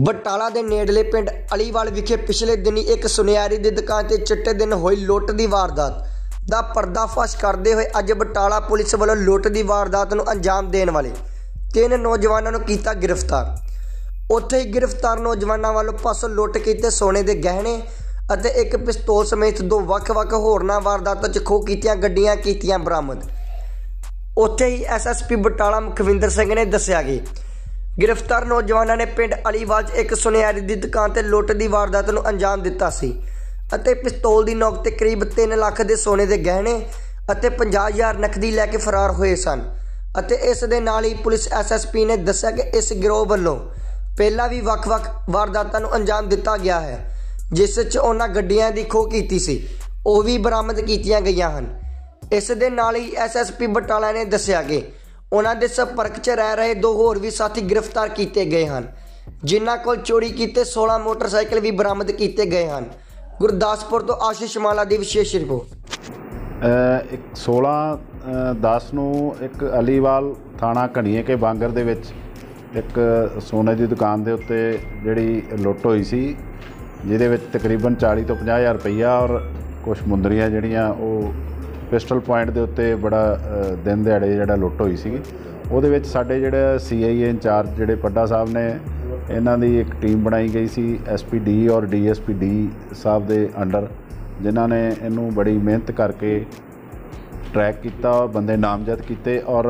ਬਟਾਲਾ ਦੇ ਨੇੜਲੇ ਪਿੰਡ ਅਲੀਵਾਲ ਵਿਖੇ ਪਿਛਲੇ ਦਿਨੀ ਇੱਕ ਸੁਨਿਆਰੀ ਦੀ ਦੁਕਾਨ ਤੇ ਚਿੱਟੇ ਦਿਨ ਹੋਈ ਲੁੱਟ ਦੀ ਵਾਰਦਾਤ ਦਾ ਪਰਦਾਫਾਸ਼ ਕਰਦੇ ਹੋਏ ਅੱਜ ਬਟਾਲਾ ਪੁਲਿਸ ਵੱਲੋਂ ਲੁੱਟ ਦੀ ਵਾਰਦਾਤ ਨੂੰ ਅੰਜਾਮ ਦੇਣ ਵਾਲੇ 3 ਨੌਜਵਾਨਾਂ ਨੂੰ ਕੀਤਾ ਗ੍ਰਿਫਤਾਰ। ਉੱਥੇ ਹੀ ਗ੍ਰਿਫਤਾਰ ਨੌਜਵਾਨਾਂ ਵੱਲੋਂ ਪਾਸੋਂ ਲੁੱਟ ਕੀਤੇ ਸੋਨੇ ਦੇ ਗਹਿਣੇ ਅਤੇ ਇੱਕ ਪਿਸਤੌਲ ਸਮੇਤ 2 ਵੱਖ-ਵੱਖ ਹੋਰਨਾਂ ਵਾਰਦਾਤਾਂ 'ਚ ਖੋਹ ਕੀਤੀਆਂ ਗੱਡੀਆਂ ਕੀਤੀਆਂ ਬਰਾਮਦ। ਉੱਥੇ ही SSP ਬਟਾਲਾ ਮੁਖਵਿੰਦਰ ਸਿੰਘ ਨੇ ਦੱਸਿਆ ਕਿ गिरफ्तार नौजवानों ने पिंड अलीवाल एक सुनियारी की दुकान से लुट की वारदात को अंजाम दिता सी अते पिस्तौल की नोक ते करीब 3 लाख के सोने के गहने अते 50,000 नकदी लैके फरार हुए सन। अते इस दे नाल ही पुलिस SSP ने दस्सिया कि इस गिरोह वालों पहला भी वख-वख वारदातां नूं अंजाम दिता गया है, जिस च उन्हां गड्डियां दी खोह कीती सी ओह भी बरामद कीतियां गईयां हन। इस दे नाल ही SSP बटाला ने दस्सिया कि उन्हां दे संपर्क च रह रहे 2 होर भी साथी गिरफ्तार किए गए हैं, जिन्हां कोल चोरी कीते 16 मोटरसाइकिल भी बरामद किए गए हैं। गुरदासपुर तो आशीष माला की विशेष रिपोर्ट। एक 16/10 ਨੂੰ ਇੱਕ ਅਲੀਵਾਲ ਥਾਣਾ ਘਣੀਏ ਕੇ ਬਾਂਗਰ ਦੇ ਵਿੱਚ ਇੱਕ ਸੋਨੇ ਦੀ ਦੁਕਾਨ ਦੇ ਉੱਤੇ ਜਿਹੜੀ ਲੁੱਟ ਹੋਈ ਸੀ, ਜਿਹਦੇ ਵਿੱਚ ਤਕਰੀਬਨ 40 ਤੋਂ 50,000 ਰੁਪਈਆ ਔਰ ਕੁਝ ਮੁੰਦਰੀਆਂ ਜਿਹੜੀਆਂ ਉਹ पिस्टल पॉइंट के उत्ते बड़ा दिन दिहाड़े जिहड़ा लुੱਟ होई सी। ਉਹਦੇ ਵਿੱਚ ਸਾਡੇ ਜਿਹੜੇ CIA इंचार्ज ਜਿਹੜੇ पड्डा साहब ने इन्हां दी एक टीम बनाई गई सी SPD और DSP D साहब ਦੇ अंडर, जिन्हां ने इनू बड़ी मेहनत करके ट्रैक किया, बंदे नामजद किए और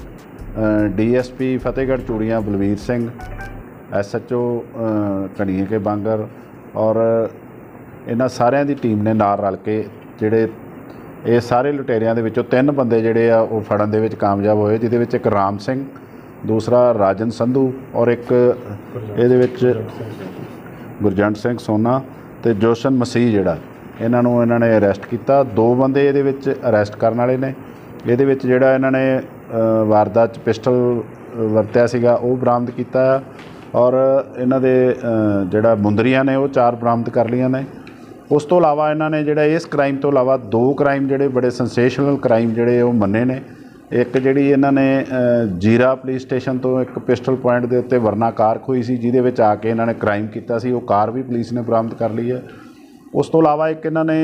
DSP फतेहगढ़ चूड़ियाँ बलवीर सिंह, SHO घणीए के बांगर और इन्हां सारिਆਂ ਦੀ टीम ने नाल रल के ਜਿਹੜੇ ਇਹ ਸਾਰੇ ਲੁਟੇਰਿਆਂ ਦੇ ਵਿੱਚੋਂ 3 ਬੰਦੇ ਜਿਹੜੇ ਆ ਉਹ ਫੜਨ ਦੇ ਵਿੱਚ ਕਾਮਯਾਬ ਹੋਏ, ਜਿਹਦੇ ਵਿੱਚ ਇੱਕ ਰਾਮ ਸਿੰਘ, ਦੂਸਰਾ ਰਾਜਨ ਸੰਧੂ ਔਰ ਇੱਕ ਇਹਦੇ ਵਿੱਚ ਗੁਰਜੰਟ ਸਿੰਘ ਸੋਨਾ ਤੇ ਜੋਸ਼ਨ ਮਸੀਹ ਜਿਹੜਾ ਇਹਨਾਂ ਨੇ ਅਰੈਸਟ ਕੀਤਾ। 2 ਬੰਦੇ ਇਹਦੇ ਵਿੱਚ ਅਰੈਸਟ ਕਰਨ ਵਾਲੇ ਨੇ। ਇਹਦੇ ਵਿੱਚ ਜਿਹੜਾ ਇਹਨਾਂ ਨੇ ਵਾਰਦਾਤ 'ਚ ਪਿਸਟਲ ਵਰਤਿਆ ਸੀਗਾ ਉਹ ਬਰਾਮਦ ਕੀਤਾ ਔਰ ਇਹਨਾਂ ਦੇ ਜਿਹੜਾ ਮੁੰਦਰੀਆਂ ਨੇ ਉਹ 4 ਬਰਾਮਦ ਕਰ ਲਈਆਂ ਨੇ। उस तो इलावा इन्होंने जोड़ा इस क्राइम तो इलावा 2 क्राइम जोड़े बड़े सेंसेशनल क्राइम जोड़े वो मन्ने ने। एक जी इन्होंने जीरा पुलिस स्टेशन तो एक पिस्टल पॉइंट के उत्ते वरना कार खोई सी, जिहदे विच आके इन्होंने क्राइम किया सी, वो कार भी पुलिस ने बरामद कर ली है। उस तो इलावा एक इन्होंने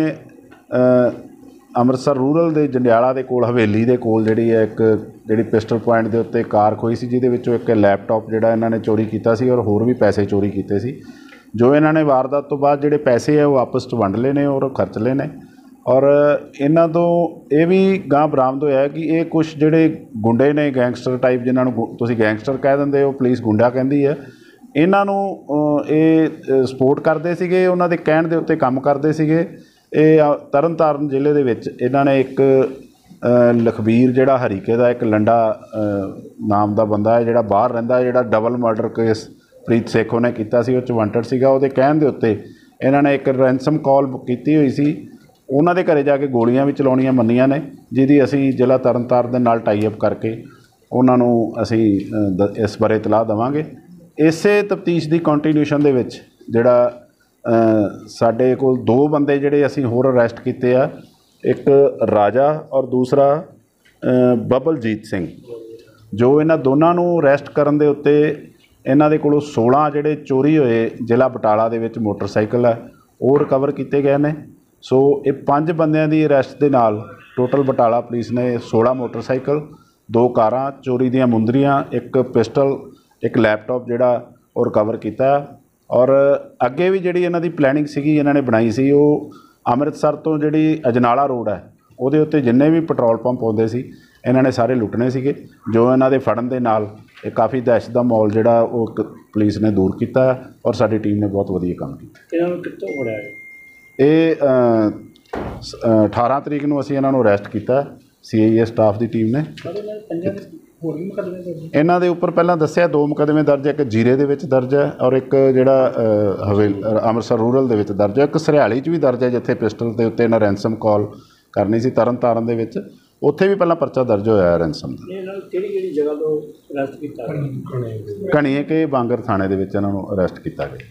अमृतसर रूरल के जंडियाला के कोल हवेली के कोल जी एक जी पिस्टल पॉइंट के उत्ते कार खोई सी, जिहदे विचों एक लैपटॉप जिहड़ा इन्होंने चोरी किया सी और होर भी पैसे चोरी किए सी। जो इन्होंने वारदात तो बाद जोड़े पैसे है वो आपस च वंड ले और खर्च ले ने। और इन्हों तो ये भी गांह बरामद होया कि ये कुछ जोड़े गुंडे ने गैंगस्टर टाइप, जिन्होंने तुसीं गैंगस्टर कह देंदे हो, पुलिस गुंडा कहती है, इन्हों ये सपोर्ट करते सीगे, उन्हां दे कहण दे उत्ते काम करते सीगे। ये तरनताਰਨ ਜ਼ਿਲ੍ਹੇ ਦੇ ਵਿੱਚ ਇਹਨਾਂ ने एक लखबीर जिहड़ा हरीके का एक लंडा नाम का बंदा है, जिहड़ा बाहर रहिंदा, जिहड़ा double murder case Preet Sekhon ने किया सी, उस वांटड सीगा। उहदे कहण दे उत्ते इन्होंने एक रैंसम कॉल की हुई सी, उन्हां दे घरे जाके गोलियां भी चलाउणियां मन्नियां ने, जिहदी असीं जिला तरनताਰਨ दे नाल टाई अप करके उन्हां नूं असीं इस बारे इतलाह देवांगे। इसे तफ्तीश की कंटीन्यूएशन दे विच जिहड़ा साडे कोल 2 बंदे जिहड़े असीं होर अरैसट कीते आ, एक राजा और दूसरा बबलजीत सिंह। जो इन्हां दोनां नूं अरैसट करन दे उत्ते इन्हां दे कोलों 16 जिहड़े चोरी होए जिला बटाला दे विच मोटरसाइकिल है वो रिकवर किए गए हैं। सो ये 5 बंदियां दी अरैसट दे नाल टोटल बटाला पुलिस ने 16 मोटरसाइकिल, 2 कारां, चोरी दीयां मुंदरियां, एक पिस्टल, एक लैपटॉप जिहड़ा वो रिकवर किया। और अगे भी जिहड़ी इन्हां दी प्लैनिंग सीगी इन्हां ने बनाई सी, वो अमृतसर तो जिहड़ी अजनाला रोड है उहदे उत्ते जिन्ने भी पेट्रोल पंप आउंदे सी इन्हां ने सारे लुटने सीगे। जो इन्हां दे फड़न दे नाल काफ़ी दहशत का माहौल जिहड़ा वो पुलिस ने दूर किया और साडी टीम ने बहुत वधिया काम किया। ये 18 तरीक नूं असीं इन्हां नूं अरैसट किया, CIA स्टाफ की टीम ने। इन्हां दे उपर पहलां दस्सिया 2 मुकदमे दर्ज है, एक जीरे दे विच दर्ज है और एक जिहड़ा अमृतसर रूरल दे विच दर्ज है, एक सरियाली च भी दर्ज है जिथे पिस्टल के उत्ते इन्हां रैंसम कॉल करनी सी। तरनताਰਨ दे विच उत्थे भी पहलां परचा दर्ज होया रैंसम दा। घणीए के बांगर थाणे दे विच इन्हां नूं अरैसट किया गया।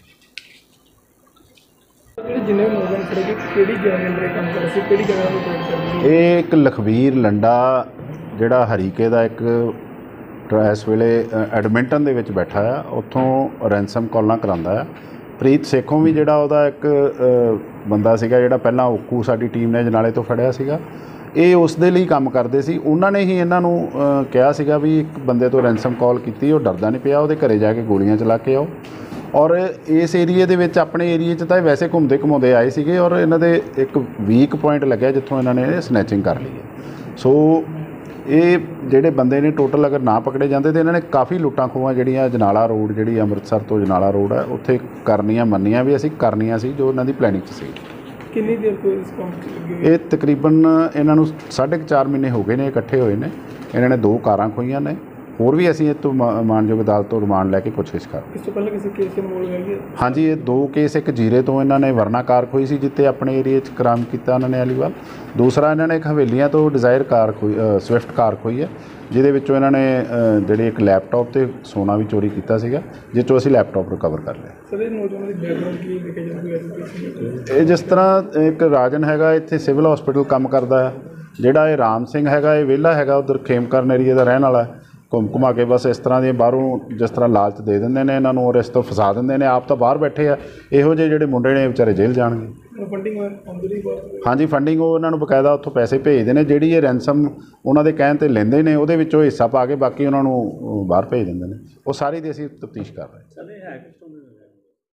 ये एक लखबीर लंडा जिहड़ा हरीके का एक ਇਸ ਵੇਲੇ ਐਡਮਿੰਟਨ ਦੇ ਵਿੱਚ ਬੈਠਾ ਆ, ਉੱਥੋਂ ਰੈਂਸਮ ਕਾਲਾਂ ਕਰਾਉਂਦਾ ਆ। ਪ੍ਰੀਤ ਸੇਖੋਂ ਵੀ ਜਿਹੜਾ ਉਹਦਾ ਇੱਕ ਬੰਦਾ ਸੀਗਾ ਜਿਹੜਾ ਪਹਿਲਾਂ ਓਕੂ ਸਾਡੀ ਟੀਮ ਨੇ ਅਜਨਾਲੇ ਤੋਂ ਫੜਿਆ ਸੀਗਾ, ਇਹ ਉਸ ਦੇ ਲਈ ਕੰਮ ਕਰਦੇ ਸੀ। ਉਹਨਾਂ ਨੇ ਹੀ ਇਹਨਾਂ ਨੂੰ ਕਿਹਾ ਸੀਗਾ ਵੀ ਇੱਕ ਬੰਦੇ ਤੋਂ ਰੈਂਸਮ ਕਾਲ ਕੀਤੀ, ਉਹ ਡਰਦਾ ਨਹੀਂ ਪਿਆ, ਉਹਦੇ ਘਰੇ ਜਾ ਕੇ ਗੋਲੀਆਂ ਚਲਾ ਕੇ ਆਓ। ਔਰ ਇਸ ਏਰੀਏ ਦੇ ਵਿੱਚ ਆਪਣੇ ਏਰੀਏ 'ਚ ਤਾਂ ਇਹ ਵੈਸੇ ਘੁੰਮਦੇ ਘੁੰਮਾਉਂਦੇ ਆਏ ਸੀਗੇ, ਔਰ ਇਹਨਾਂ ਦੇ ਇੱਕ ਵੀਕ ਪੁਆਇੰਟ ਲੱਗਿਆ ਜਿੱਥੋਂ ਇਹਨਾਂ ਨੇ ਸਨੈਚਿੰਗ ਕਰ ਲਈ ਹੈ। ਸੋ ਇਹ ਜਿਹੜੇ ਬੰਦੇ ਨੇ ਟੋਟਲ ਅਗਰ ਨਾ ਪਕੜੇ ਜਾਂਦੇ ਤਾਂ ਇਹਨਾਂ ਨੇ ਕਾਫੀ ਲੁੱਟਾਂ ਖੋਹਾਂ ਜਿਹੜੀਆਂ ਅਜਨਾਲਾ ਰੋਡ, ਜਿਹੜੀ ਅੰਮ੍ਰਿਤਸਰ ਤੋਂ ਅਜਨਾਲਾ ਰੋਡ ਹੈ, ਉੱਥੇ ਕਰਨੀਆਂ ਮੰਨੀਆਂ ਵੀ ਅਸੀਂ ਕਰਨੀਆਂ ਸੀ, ਜੋ ਇਹਨਾਂ ਦੀ ਪਲੈਨਿੰਗ 'ਚ ਸੀ। ਕਿੰਨੀ ਦੇਰ ਤੋਂ ਇਸ ਕੰਮ 'ਚ ਲੱਗੇ ਹੋਏ? ਇਹ ਤਕਰੀਬਨ ਇਹਨਾਂ ਨੂੰ 4.5 ਮਹੀਨੇ ਹੋ ਗਏ ਨੇ ਇਕੱਠੇ ਹੋਏ ਨੇ। ਇਹਨਾਂ ਨੇ 2 ਕਾਰਾਂ ਖੋਹੀਆਂ ਨੇ। ਹੋਰ ਵੀ ਅਸੀਂ ਇਹ ਤੋਂ ਮਾਨਯੋਗ ਅਦਾਲਤ ਤੋਂ ਰਿਮਾਂਡ ਲੈ ਕੇ ਪੁੱਛਗਿੱਛ ਕਰ ਰਹੇ। ਇਸ ਤੋਂ ਪਹਿਲਾਂ ਕਿਸੇ ਕੇਸ ਇਨਵੋਲਵ ਹੈਗੇ? ਹਾਂਜੀ, ਇਹ 2 ਕੇਸ, ਇੱਕ ਜੀਰੇ ਤੋਂ ਇਹਨਾਂ ਨੇ ਵਰਨਾ ਕਾਰ ਖੋਈ ਸੀ ਜਿੱਤੇ ਆਪਣੇ ਏਰੀਏ 'ਚ ਕ੍ਰਾਈਮ ਕੀਤਾ ਉਹਨਾਂ ਨੇ ਅਲੀਵਾਲ। ਦੂਸਰਾ ਇਹਨਾਂ ਨੇ ਇੱਕ ਹਵੇਲੀਆਂ ਤੋਂ ਡਿਜ਼ਾਇਰ ਕਾਰ ਖੋਈ, ਸਵਿਫਟ ਕਾਰ ਖੋਈ ਹੈ, ਜਿਹਦੇ ਵਿੱਚੋਂ ਇਹਨਾਂ ਨੇ ਜਿਹੜੀ ਇੱਕ ਲੈਪਟਾਪ ਤੇ ਸੋਨਾ ਵੀ ਚੋਰੀ ਕੀਤਾ ਸੀਗਾ, ਜਿਸ 'ਚੋਂ ਅਸੀਂ ਲੈਪਟਾਪ ਰਿਕਵਰ ਕਰ ਲਿਆ। ਸਰ, ਇਹ ਨੌਜਵਾਨਾਂ ਦੀ ਬੈਕਗ੍ਰਾਉਂਡ ਕੀ ਦੇਖਿਆ ਜਾਂਦਾ? ਇਹ ਜਿਸ ਤਰ੍ਹਾਂ ਇੱਕ ਰਾਜਨ ਹੈਗਾ, ਇੱਥੇ ਸਿਵਲ ਹਸਪੀਟਲ ਕੰਮ ਕਰਦਾ ਹੈ। ਜਿਹੜਾ ਇਹ ਰਾਮ ਸਿੰਘ ਹੈਗਾ, ਇਹ ਵਿਹਲਾ ਹੈਗਾ, ਉੱਧਰ ਖੇਮਕਰਨ ਏਰੀਏ ਦਾ ਰਹਿਣ ਵਾਲਾ। ਘੁੰਮ ਘੁਮਾ ਕੇ ਬਸ ਇਸ ਤਰ੍ਹਾਂ ਦੀਆਂ ਬਾਹਰੋਂ ਜਿਸ ਤਰ੍ਹਾਂ ਲਾਲਚ ਦੇ ਦਿੰਦੇ ਨੇ ਇਹਨਾਂ ਨੂੰ, ਔਰ ਇਸ ਤੋਂ ਫਸਾ ਦਿੰਦੇ ਨੇ। ਆਪ ਤਾਂ ਬਾਹਰ ਬੈਠੇ ਆ, ਇਹੋ ਜਿਹੇ ਜਿਹੜੇ ਮੁੰਡੇ ਨੇ ਵਿਚਾਰੇ ਜੇਲ੍ਹ ਜਾਣਗੇ। ਫੰਡਿੰਗ ਆਉਂਦੀ ਬਾਹਰ? ਹਾਂਜੀ, ਫੰਡਿੰਗ ਉਹ ਇਹਨਾਂ ਨੂੰ ਬਕਾਇਦਾ ਉੱਥੋਂ ਪੈਸੇ ਭੇਜਦੇ ਨੇ, ਜਿਹੜੀ ਇਹ ਰੈਂਸਮ ਉਹਨਾਂ ਦੇ ਕਹਿਣ 'ਤੇ ਲੈਂਦੇ ਨੇ, ਉਹਦੇ ਵਿੱਚੋਂ ਹਿੱਸਾ ਪਾ ਕੇ ਬਾਕੀ ਉਹਨਾਂ ਨੂੰ ਬਾਹਰ ਭੇਜ ਦਿੰਦੇ ਨੇ। ਉਹ ਸਾਰੀ ਦੀ ਅਸੀਂ ਤਫਤੀਸ਼ ਕਰ ਰਹੇ ਹਾਂ।